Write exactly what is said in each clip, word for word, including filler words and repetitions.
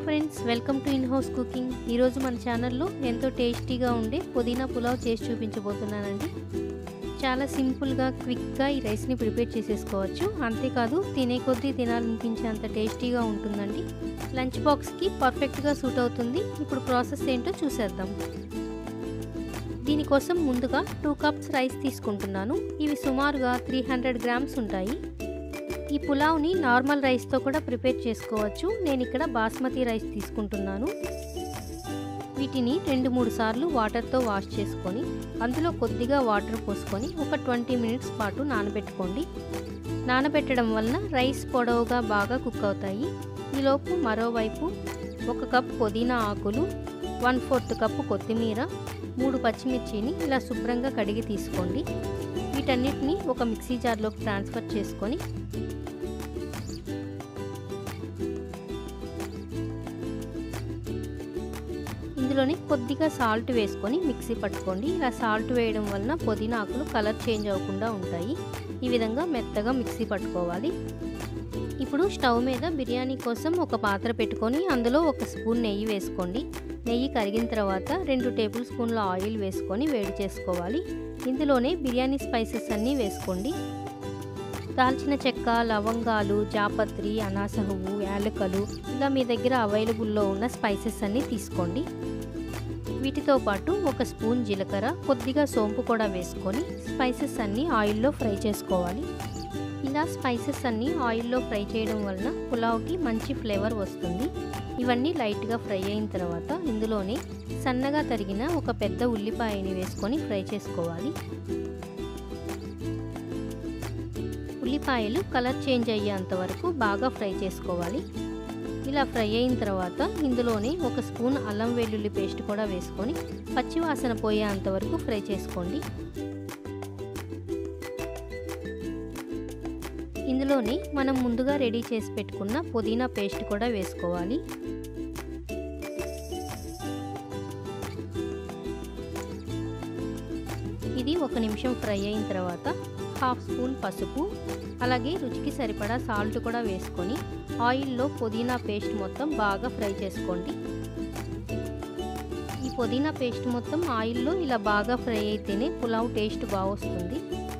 Friends, welcome to in house cooking. ఈరోజు మన ఛానల్లో ఎంతో టేస్టీగా ఉండే పుదీనా పులావ్ చేసి చూపించబోతున్నానండి. చాలా సింపుల్గా క్విక్గా ఈ రైస్ని ప్రిపేర్ చేసేసుకోవచ్చు. అంతేకాదు తినే కొద్దీ తినాలనిపించేంత టేస్టీగా ఉంటుందండి. లంచ్ బాక్స్కి పర్ఫెక్ట్గా సూట్ అవుతుంది. ఇప్పుడు ప్రాసెస్ ఏంటో చూసేద్దాం. దీనికోసం ముందుగా టూ కప్స్ రైస్ తీసుకుంటున్నాను. ఇవి సుమారుగా త్రీ హండ్రెడ్ గ్రామ్స్ ఉంటాయి. ఈ పులావ్ని నార్మల్ రైస్తో కూడా ప్రిపేర్ చేసుకోవచ్చు. నేను ఇక్కడ బాస్మతి రైస్ తీసుకుంటున్నాను. వీటిని రెండు మూడు సార్లు వాటర్తో వాష్ చేసుకొని అందులో కొద్దిగా వాటర్ పోసుకొని ఒక ట్వంటీ మినిట్స్ పాటు నానబెట్టుకోండి. నానబెట్టడం వలన రైస్ పొడవుగా బాగా కుక్ అవుతాయి. ఈలోపు మరోవైపు ఒక కప్ పుదీనా ఆకులు, వన్ ఫోర్త్ కప్పు కొత్తిమీర, మూడు పచ్చిమిర్చిని ఇలా శుభ్రంగా కడిగి తీసుకోండి. వీటన్నిటిని ఒక మిక్సీ జార్లోకి ట్రాన్స్ఫర్ చేసుకొని ఇందులోనే కొద్దిగా సాల్ట్ వేసుకొని మిక్సీ పట్టుకోండి. ఇలా సాల్ట్ వేయడం వలన పుదీనా ఆకులు కలర్ చేంజ్ అవ్వకుండా ఉంటాయి. ఈ విధంగా మెత్తగా మిక్సీ పట్టుకోవాలి. ఇప్పుడు స్టవ్ మీద బిర్యానీ కోసం ఒక పాత్ర పెట్టుకొని అందులో ఒక స్పూన్ నెయ్యి వేసుకోండి. నెయ్యి కరిగిన తర్వాత రెండు టేబుల్ స్పూన్ల ఆయిల్ వేసుకొని వేడి చేసుకోవాలి. ఇందులోనే బిర్యానీ స్పైసెస్ అన్నీ వేసుకోండి. దాల్చిన చెక్క, లవంగాలు, జాపత్రి, అనాస పువ్వు, యాలకులు, ఇలా మీ దగ్గర అవైలబుల్లో ఉన్న స్పైసెస్ అన్నీ తీసుకోండి. వీటితో పాటు ఒక స్పూన్ జీలకర్ర, కొద్దిగా సోంపు కూడా వేసుకొని స్పైసెస్ అన్నీ ఆయిల్లో ఫ్రై చేసుకోవాలి. ఇలా స్పైసెస్ అన్నీ ఆయిల్లో ఫ్రై చేయడం వలన పులావ్కి మంచి ఫ్లేవర్ వస్తుంది. ఇవన్నీ లైట్గా ఫ్రై అయిన తర్వాత ఇందులోనే సన్నగా తరిగిన ఒక పెద్ద ఉల్లిపాయని వేసుకొని ఫ్రై చేసుకోవాలి. ఉల్లిపాయలు కలర్ చేంజ్ అయ్యేంత వరకు బాగా ఫ్రై చేసుకోవాలి. ఇలా ఫ్రై అయిన తర్వాత ఇందులోనే ఒక స్పూన్ అల్లం వెల్లుల్లి పేస్ట్ కూడా వేసుకొని పచ్చివాసన పోయేంత వరకు ఫ్రై చేసుకోండి. ఇందులోనే మనం ముందుగా రెడీ చేసి పెట్టుకున్న పుదీనా పేస్ట్ కూడా వేసుకోవాలి. ఇది ఒక నిమిషం ఫ్రై అయిన తర్వాత హాఫ్ స్పూన్ పసుపు, అలాగే రుచికి సరిపడా సాల్ట్ కూడా వేసుకొని ఆయిల్లో పుదీనా పేస్ట్ మొత్తం బాగా ఫ్రై చేసుకోండి. ఈ పుదీనా పేస్ట్ మొత్తం ఆయిల్లో ఇలా బాగా ఫ్రై అయితేనే పులావ్ టేస్ట్ బాగా వస్తుంది.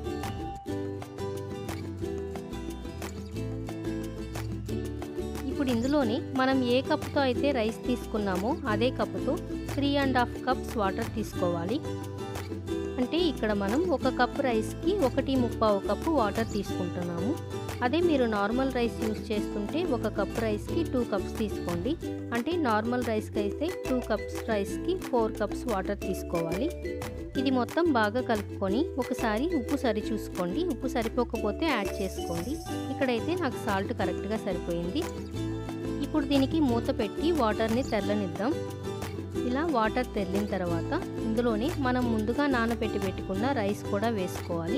ఇప్పుడు ఇందులోనే మనం ఏ కప్తో అయితే రైస్ తీసుకున్నామో అదే కప్పుతో three and half cups water తీసుకోవాలి. అంటే ఇక్కడ మనం ఒక కప్ రైస్కి ఒకటి ముప్పావు కప్పు వాటర్ తీసుకుంటున్నాము. అదే మీరు నార్మల్ రైస్ యూస్ చేస్తుంటే ఒక కప్ రైస్కి టూ కప్స్ తీసుకోండి. అంటే నార్మల్ రైస్కి అయితే టూ కప్స్ రైస్కి ఫోర్ కప్స్ వాటర్ తీసుకోవాలి. ఇది మొత్తం బాగా కలుపుకొని ఒకసారి ఉప్పు సరి చూసుకోండి. ఉప్పు సరిపోకపోతే యాడ్ చేసుకోండి. ఇక్కడైతే నాకు సాల్ట్ కరెక్ట్గా సరిపోయింది. ఇప్పుడు దీనికి మూత పెట్టి వాటర్ని తెల్లనిద్దాం. ఇలా వాటర్ తెల్లిన తర్వాత ఇందులోనే మనం ముందుగా నానబెట్టి పెట్టుకున్న రైస్ కూడా వేసుకోవాలి.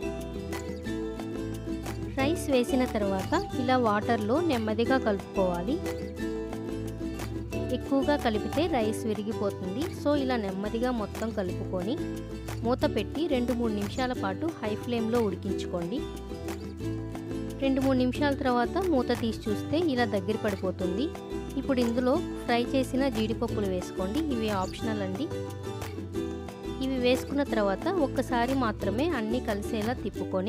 రైస్ వేసిన తర్వాత ఇలా వాటర్లో నెమ్మదిగా కలుపుకోవాలి. ఎక్కువగా కలిపితే రైస్ విరిగిపోతుంది. సో ఇలా నెమ్మదిగా మొత్తం కలుపుకొని మూత పెట్టి రెండు మూడు నిమిషాల పాటు హై ఫ్లేమ్లో ఉడికించుకోండి. రెండు మూడు నిమిషాల తర్వాత మూత తీసి చూస్తే ఇలా దగ్గర పడిపోతుంది. ఇప్పుడు ఇందులో ఫ్రై చేసిన జీడిపప్పులు వేసుకోండి. ఇవి ఆప్షనల్ అండి. ఇవి వేసుకున్న తర్వాత ఒక్కసారి మాత్రమే అన్నీ కలిసేలా తిప్పుకొని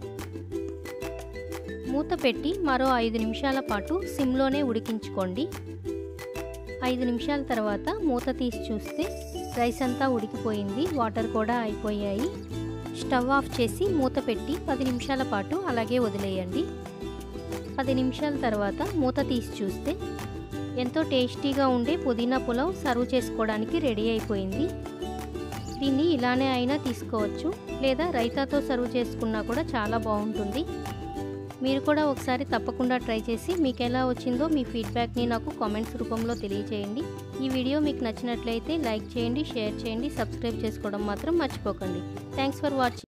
మూత పెట్టి మరో ఐదు నిమిషాల పాటు సిమ్లోనే ఉడికించుకోండి. ఐదు నిమిషాల తర్వాత మూత తీసి చూస్తే రైస్ అంతా ఉడికిపోయింది. వాటర్ కూడా అయిపోయాయి. స్టవ్ ఆఫ్ చేసి మూత పెట్టి పది నిమిషాల పాటు అలాగే వదిలేయండి. పది నిమిషాల తర్వాత మూత తీసి చూస్తే ఎంతో టేస్టీగా ఉండే పుదీనా పులావ్ సర్వ్ చేసుకోవడానికి రెడీ అయిపోయింది. దీన్ని ఇలానే అయినా తీసుకోవచ్చు, లేదా రైతాతో సర్వ్ చేసుకున్నా కూడా చాలా బాగుంటుంది. మీరు కూడా ఒకసారి తప్పకుండా ట్రై చేసి మీకు ఎలా వచ్చిందో మీ ఫీడ్బ్యాక్ని నాకు కామెంట్స్ రూపంలో తెలియజేయండి. ఈ వీడియో మీకు నచ్చినట్లయితే లైక్ చేయండి, షేర్ చేయండి, సబ్స్క్రైబ్ చేసుకోవడం మాత్రం మర్చిపోకండి. Thanks for watching.